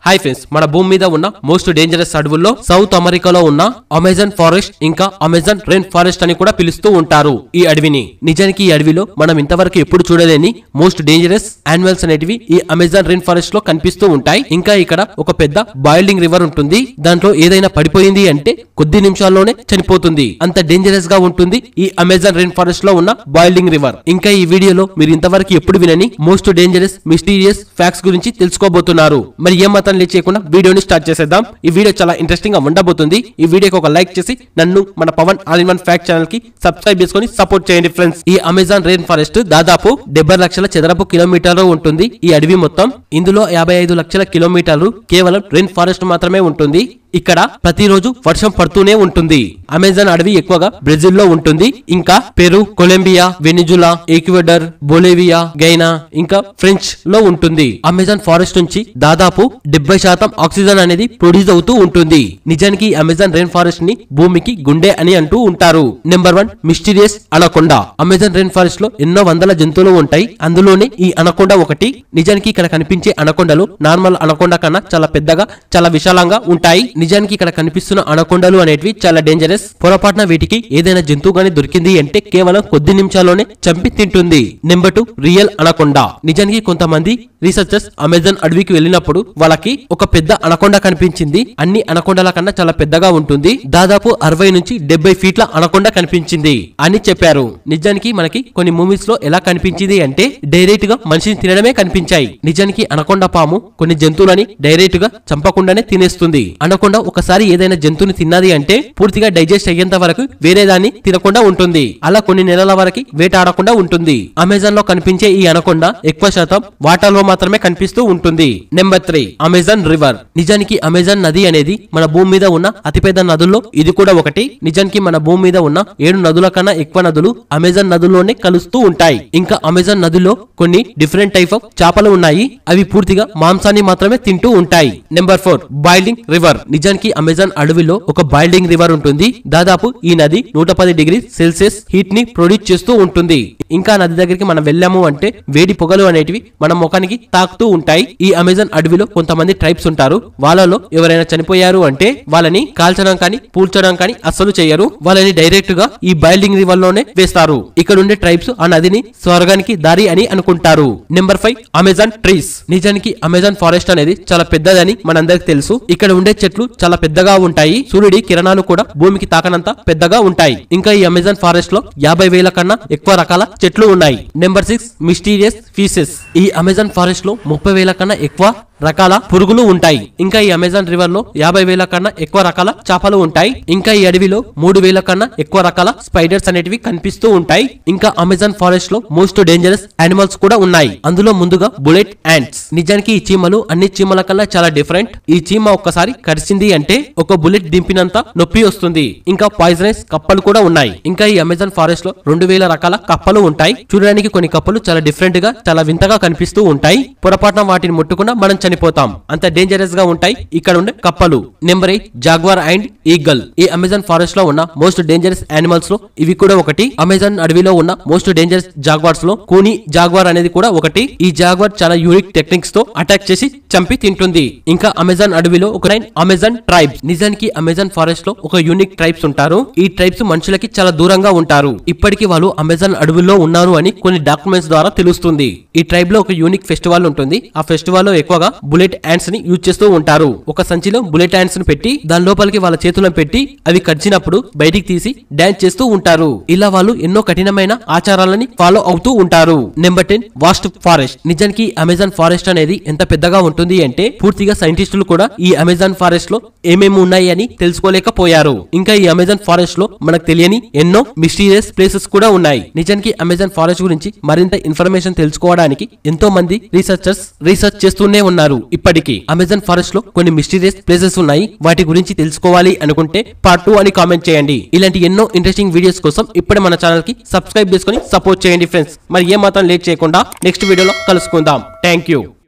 Hi friends, మన భూమి మీద ఉన్న మోస్ట్ డేంజరస్ అడవుల్లో సౌత్ అమెరికాలో ఉన్న అమెజాన్ ఫారెస్ట్ ఇంకా అమెజాన్ రెయిన్ ఫారెస్ట్ అని కూడా పిలుస్తూ ఉంటారు ఈ అడవిని. నిజానికి ఈ అడవిలో మనం ఇంతవరకు ఎప్పుడు చూడలేని మోస్ట్ డేంజరస్ యానిమల్స్ అనేటివి ఈ అమెజాన్ రెయిన్ ఫారెస్ట్ లో కనిపిస్తూ ఉంటాయి. ఇంకా ఇక్కడ ఒక పెద్ద బాయిలింగ్ రివర్ ఉంటుంది. దాంట్లో ఏదైనా పడిపోయింది అంటే కొద్ది నిమిషాల్లోనే చనిపోతుంది. అంత డేంజరస్ గా ఉంటుంది ఈ అమెజాన్ రెయిన్ ఫారెస్ట్ లో ఉన్న బాయిలింగ్ రివర్. ఇంకా ఈ వీడియోలో మీరు ఇంతవరకు ఎప్పుడు వినని మోస్ట్ డేంజరస్ మిస్టీరియస్ ఫ్యాక్ట్స్ గురించి తెలుసుకోబోతున్నారు. మరి ఏ మాత్రం లేట్ చేయకుండా వీడియోని స్టార్ట్ చేసేద్దాం. ఈ వీడియో చాలా ఇంట్రెస్టింగ్ గా ఉండబోతుంది. ఈ వీడియోకి ఒక లైక్ చేసి నన్ను మన Pavan all in one fact channel కి సబ్స్క్రైబ్ చేసుకొని సపోర్ట్ చేయండి ఫ్రెండ్స్. ఈ అమెజాన్ రెయిన్ ఫారెస్ట్ దాదాపు 70 లక్షల చదరపు కిలోమీటర్లు ఉంటుంది ఈ అడవి మొత్తం. ఇందులో 55 లక్షల కిలోమీటర్లు కేవలం రెయిన్ ఫారెస్ట్ మాత్రమే ఉంటుంది. ఇక్కడ ప్రతిరోజు వర్షం పడుతూనే ఉంటుంది. అమెజాన్ అడవి ఎక్కువగా బ్రెజిల్ లో ఉంటుంది. ఇంకా Peru, Colombia, Venezuela, Ecuador, Bolivia, Guyana ఇంకా ఫ్రెంచ్ లో ఉంటుంది. అమెజాన్ ఫారెస్ట్ నుంచి దాదాపు 70% ఆక్సిజన్ అనేది ప్రొడ్యూస్ అవుతూ ఉంటుంది. నిజానికి అమెజాన్ రెయిన్ ఫారెస్ట్ ని భూమికి గుండె అని అంటూ ఉంటారు. Number 1 mysterious anaconda. Amazon rain forest లో ఎన్నో వందల జంతువులు ఉంటాయి. అందులోనే ఈ అనకొండా ఒకటి. నిజానికి ఇక్కడ కనిపించే అనకొండలు నార్మల్ అనకొండా కన్నా చాలా పెద్దగా, చాలా విశాలంగా ఉంటాయి. నిజానికి ఇక్కడ కనిపిస్తున్న అనకొండలు అనేటివి చాలా డేంజరస్. పొరపాటున వీటికి ఏదైనా జంతువు గానీ దొరికింది అంటే కేవలం కొద్ది నిమిషాల్లోనే చంపి తింటుంది. Number 2 real anaconda. నిజానికి కొంతమంది రీసెర్చర్స్ అమెజాన్ అడవికి వెళ్ళినప్పుడు వాళ్ళకి ఒక పెద్ద అనకొండ కనిపించింది. అన్ని అనకొండల కన్నా చాలా పెద్దగా ఉంటుంది. దాదాపు 60 నుంచి 70 ఫీట్ల అనకొండ కనిపించింది అని చెప్పారు. నిజానికి మనకి కొన్ని మూవీస్ లో ఎలా కనిపించింది అంటే డైరెక్ట్ గా మనిషిని తినడమే కనిపించాయి. నిజానికి అనకొండ పాము కొన్ని జంతువులని డైరెక్ట్ గా చంపకుండానే తినేస్తుంది. అనకొండ ఒకసారి ఏదైనా జంతువుని తిన్నది అంటే పూర్తిగా డైజెస్ట్ అయ్యేంత వరకు వేరే దాన్ని తినకుండా ఉంటుంది. అలా కొన్ని నెలల వరకు వేటాడకుండా ఉంటుంది. అమెజాన్ లో కనిపించే ఈ అనకొండ ఎక్కువ శాతం వాటర్ లో మాత్రమే కనిపిస్తూ ఉంటుంది. Number 3 Amazon river. నిజానికి అమెజాన్ నది అనేది మన భూమి మీద ఉన్న అతిపెద్ద నదుల్లో ఇది కూడా ఒకటి. నిజానికి మన భూమి మీద ఉన్న 7 నదుల కన్నా ఎక్కువ నదులు అమెజాన్ నదుల్లోనే కలుస్తూ ఉంటాయి. ఇంకా అమెజాన్ నదిలో కొన్ని డిఫరెంట్ టైప్ ఆఫ్ చేపలు ఉన్నాయి. అవి పూర్తిగా మాంసాన్ని మాత్రమే తింటూ ఉంటాయి. Number 4 boiling river. నిజానికి అమెజాన్ అడవిలో ఒక బాయిలింగ్ రివర్ ఉంటుంది. దాదాపు ఈ నది 110 డిగ్రీ సెల్సియస్ హీట్ ని ప్రొడ్యూస్ చేస్తూ ఉంటుంది. ఇంకా నది దగ్గరికి మనం వెళ్ళాము అంటే వేడి పొగలు అనేటివి మన ముఖానికి తాకుతూ ఉంటాయి. ఈ అమెజాన్ అడవిలో కొంతమంది ట్రైబ్స్ ఉంటారు. వాళ్ళలో ఎవరైనా చనిపోయారు అంటే వాళ్ళని కాల్చడం కానీ పూడ్చడం కానీ అస్సలు చేయరు. వాళ్ళని డైరెక్ట్ గా ఈ బాయిలింగ్ రివర్ లోనే వేస్తారు. ఇక్కడ ఉండే ట్రైబ్స్ ఆ నదిని స్వర్గానికి దారి అని అనుకుంటారు. Number 5 Amazon trees. నిజానికి అమెజాన్ ఫారెస్ట్ అనేది చాలా పెద్దదని మనందరికి తెలుసు. ఇక్కడ ఉండే చెట్లు చాలా పెద్దగా ఉంటాయి. సూర్యుడి కిరణాలు కూడా భూమికి తాకనంత పెద్దగా ఉంటాయి. ఇంకా ఈ అమెజాన్ ఫారెస్ట్ లో 50,000 కన్నా ఎక్కువ రకాల చెట్లు ఉన్నాయి. Number 6 mysterious fishes. ఈ అమెజాన్ ఫారెస్ట్ లో 30,000 కన్నా ఎక్కువ రకాల పురుగులు ఉంటాయి. ఇంకా ఈ అమెజాన్ రివర్ లో 50,000 కన్నా ఎక్కువ రకాల చేపలు ఉంటాయి. ఇంకా ఈ అడవిలో 3,000 కన్నా ఎక్కువ రకాల స్పైడర్స్ అనేటివి కనిపిస్తూ ఉంటాయి. ఇంకా అమెజాన్ ఫారెస్ట్ లో మోస్ట్ డేంజరస్ యానిమల్స్ కూడా ఉన్నాయి. అందులో ముందుగా బుల్లెట్ యాంట్స్. నిజానికి ఈ చీమలు అన్ని చీమల కన్నా చాలా డిఫరెంట్. ఈ చీమ ఒక్కసారి కరిచింది అంటే ఒక బుల్లెట్ దింపినంత నొప్పి వస్తుంది. ఇంకా పాయిజనస్ కప్పలు కూడా ఉన్నాయి. ఇంకా ఈ అమెజాన్ ఫారెస్ట్ లో 2,000 రకాల కప్పలు ఉంటాయి. చూడడానికి కొన్ని కప్పలు చాలా డిఫరెంట్ గా, చాలా వింతగా కనిపిస్తూ ఉంటాయి. పొరపాటున వాటిని ముట్టుకున్నా మనం చనిపోతాం. అంత డేంజరస్ గా ఉంటాయి ఇక్కడ ఉండే కప్పలు. Number 8 jaguar and eagle. ఈ అమెజాన్ ఫారెస్ట్ లో ఉన్న మోస్ట్ డేంజరస్ యానిమల్స్ లో ఇవి కూడా ఒకటి. అమెజాన్ అడవిలో ఉన్న మోస్ట్ డేంజరస్ జాగ్వార్స్ లో కూని జాగ్వార్ అనేది కూడా ఒకటి. ఈ జాగ్వార్ చాలా యూనిక్ టెక్నిక్స్ తో అటాక్ చేసి చంపి తింటుంది. ఇంకా అమెజాన్ అడవిలో ఒక అమెజాన్ ట్రైబ్స్. నిజానికి అమెజాన్ ఫారెస్ట్ లో ఒక యూనిక్ ట్రైబ్స్ ఉంటారు. ఈ ట్రైబ్స్ మనుషులకి చాలా దూరంగా ఉంటారు. ఇప్పటికీ వాళ్ళు అమెజాన్ అడవిలో ఉన్నారు అని కొన్ని డాక్యుమెంట్స్ ద్వారా తెలుస్తుంది. ఈ ట్రైబ్ లో ఒక యూనిక్ ఫెస్టివల్ ఉంటుంది. ఆ ఫెస్టివల్ లో ఎక్కువగా బుల్లెట్ యాంట్స్ ని యూజ్ చేస్తూ ఉంటారు. ఒక సంచిలో బుల్లెట్ యాంట్స్ ని పెట్టి దాని లోపలికి వాళ్ళ చేతులను పెట్టి అవి కరిచినప్పుడు బయటికి తీసి డాన్స్ చేస్తూ ఉంటారు. ఇలా వాళ్ళు ఎన్నో కఠినమైన ఆచారాలని ఫాలో అవుతూ ఉంటారు. Number 10 vast forest. నిజానికి అమెజాన్ ఫారెస్ట్ అనేది ఎంత పెద్దగా ఉంటుంది అంటే పూర్తిగా సైంటిస్టులు కూడా ఈ అమెజాన్ ఫారెస్ట్ లో ఏమేమి ఉన్నాయి అని తెలుసుకోలేకపోయారు. ఇంకా ఈ అమెజాన్ ఫారెస్ట్ లో మనకు తెలియని ఎన్నో మిస్టీరియస్ ప్లేసెస్ కూడా ఉన్నాయి. నిజానికి అమెజాన్ ఫారెస్ట్ గురించి మరింత ఇన్ఫర్మేషన్ తెలుసుకోవడానికి ఎంతో మంది రీసెర్చర్స్ రీసెర్చ్ చేస్తూనే ఉన్నారు. ఇప్పటికీ అమెజాన్ ఫారెస్ట్ లో కొన్ని మిస్టీరియస్ ప్లేసెస్ ఉన్నాయి. వాటి గురించి తెలుసుకోవాలి అనుకుంటే పార్ట్ 2 అని కామెంట్ చేయండి. ఇలాంటి ఎన్నో ఇంట్రెస్టింగ్ వీడియోస్ కోసం ఇప్పుడే మన ఛానల్ కి సబ్స్క్రైబ్ చేసుకొని సపోర్ట్ చేయండి ఫ్రెండ్స్. మరి ఏ మాత్రం లేట్ చేయకుండా నెక్స్ట్ వీడియోలో కలుసుకుందాం. Thank you.